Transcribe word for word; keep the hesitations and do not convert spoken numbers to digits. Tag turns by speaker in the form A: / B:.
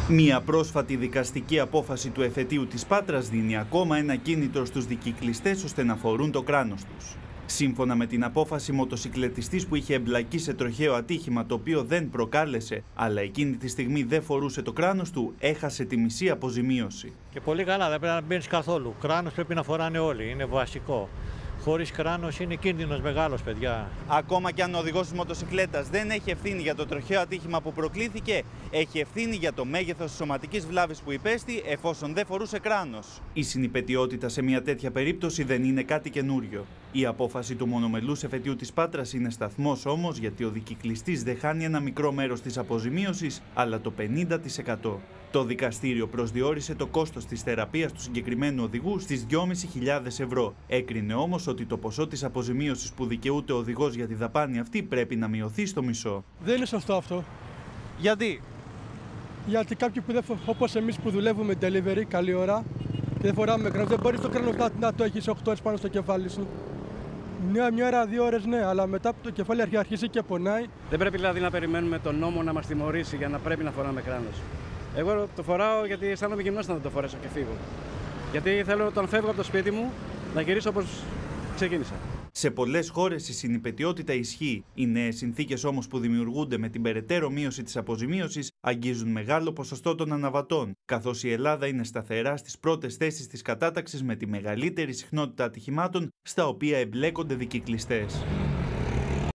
A: Μία πρόσφατη δικαστική απόφαση του εφετείου της Πάτρας δίνει ακόμα ένα κίνητρο στους δικυκλιστές ώστε να φορούν το κράνος τους. Σύμφωνα με την απόφαση, μοτοσικλετιστής που είχε εμπλακεί σε τροχαίο ατύχημα το οποίο δεν προκάλεσε, αλλά εκείνη τη στιγμή δεν φορούσε το κράνος του, έχασε τη μισή αποζημίωση.
B: Και πολύ καλά, δεν πρέπει να μπαίνεις καθόλου. Κράνος πρέπει να φοράνε όλοι, είναι βασικό. Χωρίς κράνος είναι κίνδυνος μεγάλος, παιδιά.
A: Ακόμα και αν ο οδηγός της μοτοσικλέτας δεν έχει ευθύνη για το τροχαίο ατύχημα που προκλήθηκε, έχει ευθύνη για το μέγεθος της σωματικής βλάβης που υπέστη εφόσον δεν φορούσε κράνος. Η συνυπετιότητα σε μια τέτοια περίπτωση δεν είναι κάτι καινούριο. Η απόφαση του μονομελούς εφετείου της Πάτρας είναι σταθμός όμως, γιατί ο δικυκλιστής δεν χάνει ένα μικρό μέρος της αποζημίωσης, αλλά το πενήντα τοις εκατό. Το δικαστήριο προσδιορίσε το κόστος της θεραπείας του συγκεκριμένου οδηγού στις δυόμισι χιλιάδες ευρώ. Έκρινε όμως ότι το ποσό της αποζημίωσης που δικαιούται ο οδηγός για τη δαπάνη αυτή πρέπει να μειωθεί στο μισό.
C: Δεν είναι σωστό αυτό.
A: Γιατί?
C: Γιατί κάποιοι που δεν, όπως εμείς που δουλεύουμε delivery καλή ώρα και δεν φοράμε κράνος, δεν μπορείς το κράνος να, να το έχεις οκτώ ώρες πάνω στο κεφάλι σου. Μια, μια ώρα, δύο ώρες ναι, αλλά μετά που το κεφάλι αρχίζει, αρχίζει και πονάει.
D: Δεν πρέπει δηλαδή να περιμένουμε τον νόμο να μας τιμωρήσει για να πρέπει να φοράμε κράνος. Εγώ το φοράω γιατί αισθάνομαι γυμνός να το φορέσω και φύγω. Γιατί θέλω όταν φεύγω από το σπίτι μου να γυρίσω όπως ξεκίνησα.
A: Σε πολλές χώρες η συνυπετιότητα ισχύει. Οι νέες συνθήκες όμως που δημιουργούνται με την περαιτέρω μείωση της αποζημίωσης αγγίζουν μεγάλο ποσοστό των αναβατών, καθώς η Ελλάδα είναι σταθερά στις πρώτες θέσεις της κατάταξης με τη μεγαλύτερη συχνότητα ατυχημάτων στα οποία εμπλέκονται δικυκλιστές.